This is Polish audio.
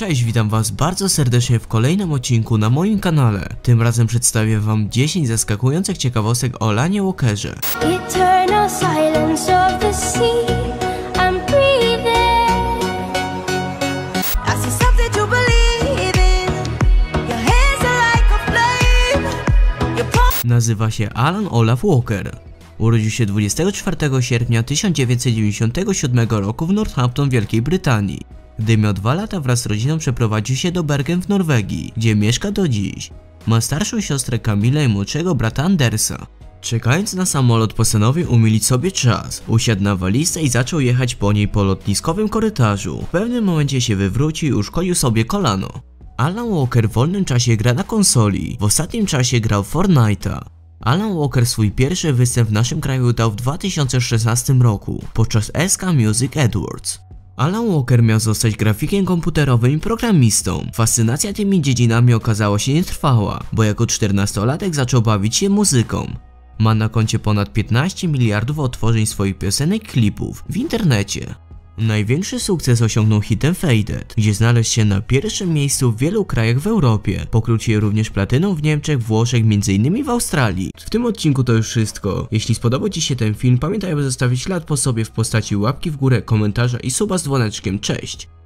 Cześć, witam was bardzo serdecznie w kolejnym odcinku na moim kanale. Tym razem przedstawię wam 10 zaskakujących ciekawostek o Alanie Walkerze. Eternal silence of the sea, I'm breathing. I see something to believe in. Your hands are like a flame. Nazywa się Alan Olaf Walker. Urodził się 24 sierpnia 1997 roku w Northampton, Wielkiej Brytanii. Gdy miał 2 lata, wraz z rodziną przeprowadził się do Bergen w Norwegii, gdzie mieszka do dziś. Ma starszą siostrę Camillę i młodszego brata Andersa. Czekając na samolot, postanowił umilić sobie czas. Usiadł na walizce i zaczął jechać po niej po lotniskowym korytarzu. W pewnym momencie się wywrócił i uszkodził sobie kolano. Alan Walker w wolnym czasie gra na konsoli. W ostatnim czasie grał w Fortnite'a. Alan Walker swój pierwszy występ w naszym kraju dał w 2016 roku podczas SK Music Awards. Alan Walker miał zostać grafikiem komputerowym i programistą. Fascynacja tymi dziedzinami okazała się nietrwała, bo jako 14-latek zaczął bawić się muzyką. Ma na koncie ponad 15 miliardów odtworzeń swoich piosenek i klipów w internecie. Największy sukces osiągnął hitem Faded, gdzie znalazł się na pierwszym miejscu w wielu krajach w Europie. Pokrócił również platyną w Niemczech, Włoszech, m.in. w Australii. W tym odcinku to już wszystko. Jeśli spodobał ci się ten film, pamiętaj, aby zostawić ślad po sobie w postaci łapki w górę, komentarza i suba z dzwoneczkiem. Cześć!